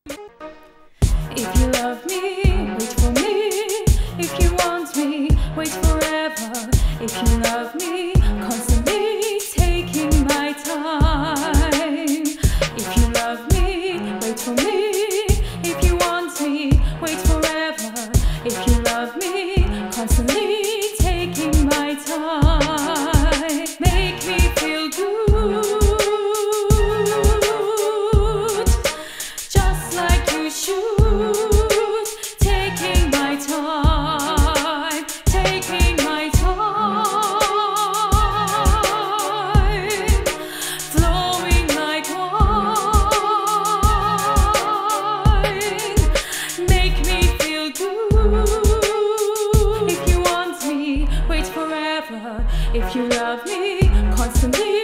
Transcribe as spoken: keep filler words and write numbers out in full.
If you love me, wait for me. If you want me, wait forever. If you love me, constantly taking my time. If you love me, wait for me. If you want me, wait forever. If you love me, constantly taking my time. Make me feel good, just like you should. Taking my time, taking my time, flowing like wine. Make me feel good. If you want me, wait forever. If you love me, constantly